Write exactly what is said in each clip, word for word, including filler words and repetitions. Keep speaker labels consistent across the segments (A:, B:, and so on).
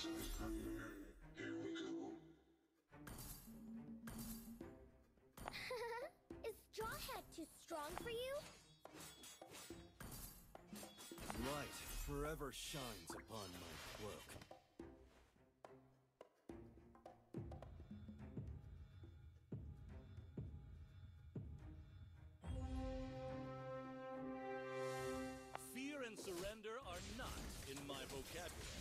A: Is Straw Hat too strong for you?
B: Light forever shines upon my cloak. Fear and surrender are not in my vocabulary.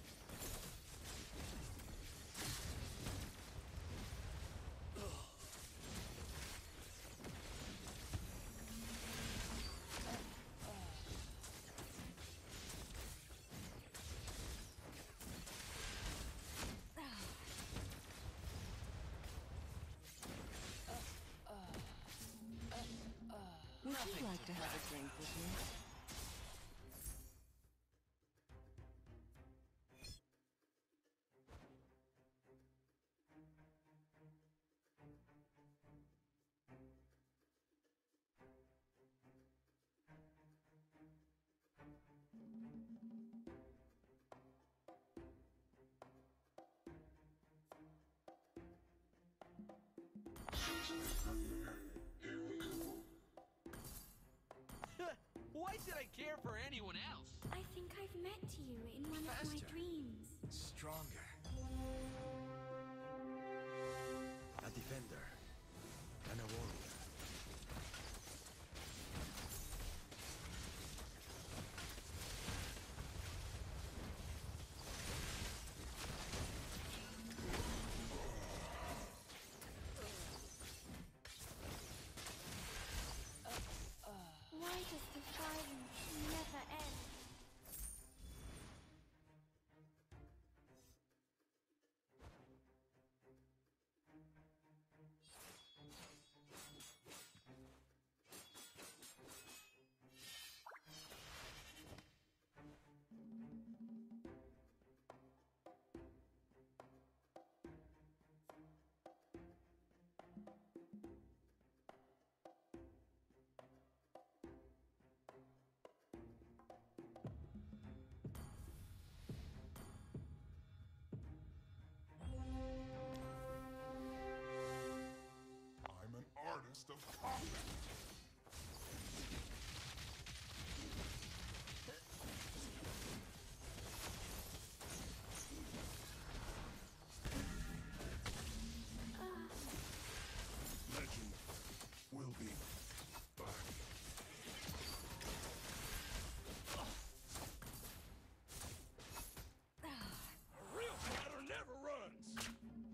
C: Would you like to have a drink with me?
D: Why should I care for anyone else?
E: I think I've met you in one
D: Faster.
E: of my dreams.
D: Stronger.
F: A defender. And a warrior.
E: Why does the violence never end?
G: I'm an artist of combat. Legend will be back.
B: A real fighter never runs!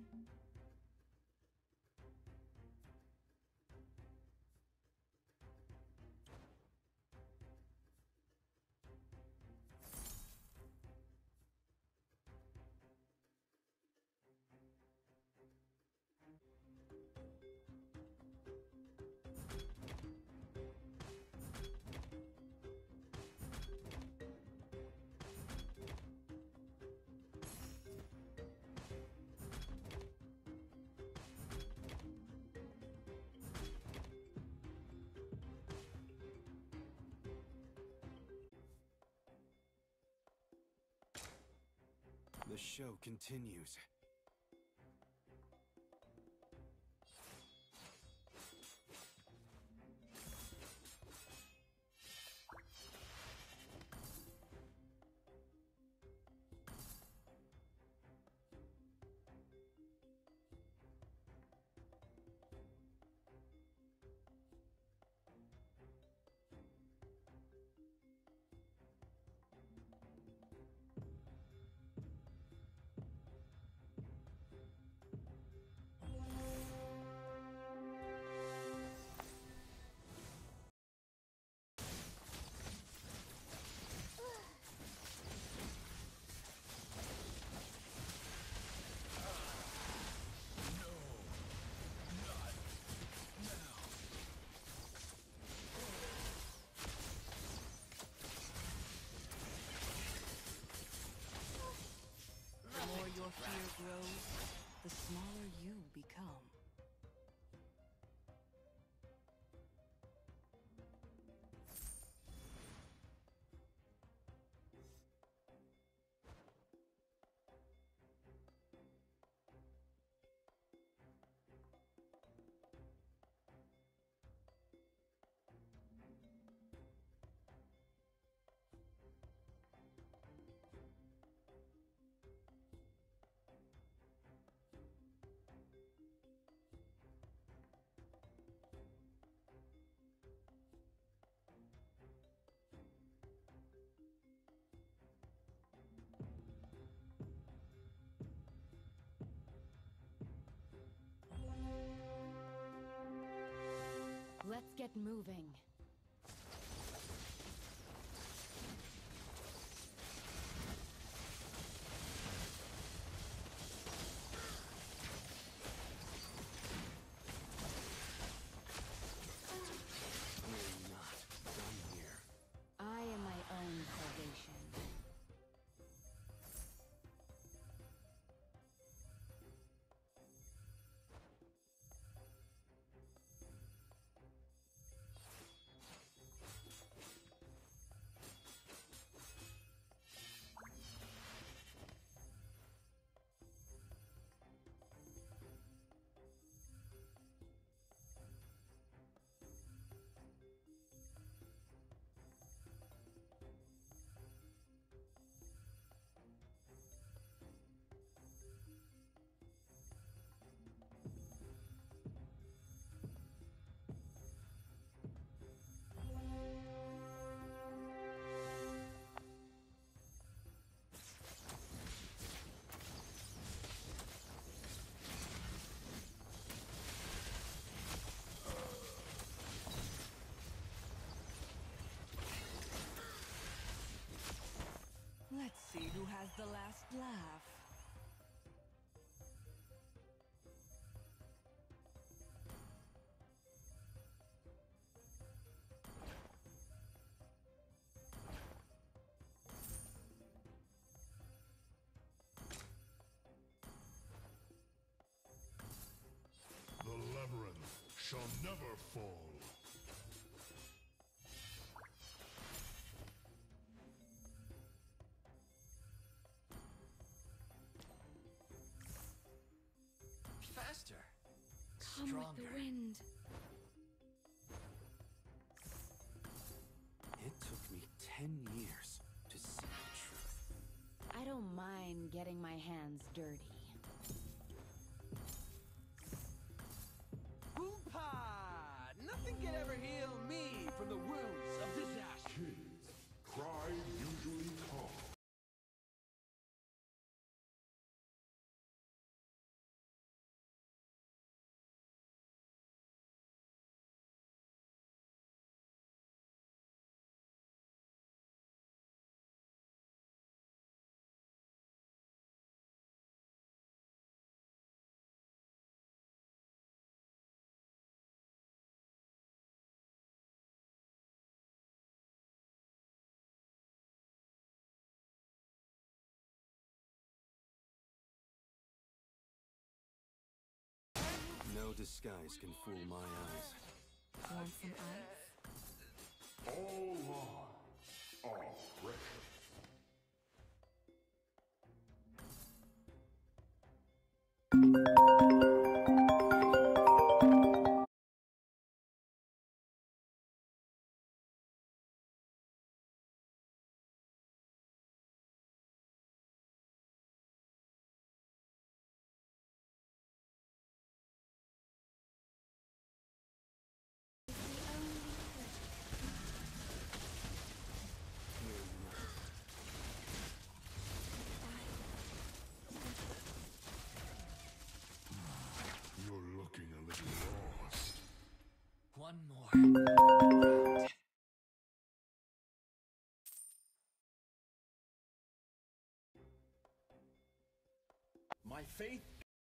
B: The show continues.
C: The more your fear grows, the smaller you become. get moving.
F: We're not done here.
C: I am my own salvation. Let's see who has the last laugh.
G: The labyrinth shall never fall.
F: Faster.
E: Come
F: Stronger.
E: with the wind.
F: It took me ten years to see the truth.
C: I don't mind getting my hands dirty.
D: Hoo-ha! Nothing can ever heal me from the wounds of disaster.
G: Kids, cry usually calm.
F: No disguise can fool my eyes.
C: Want some ice?
G: All lives are precious. You're looking a little lost.
D: One more.
H: My faith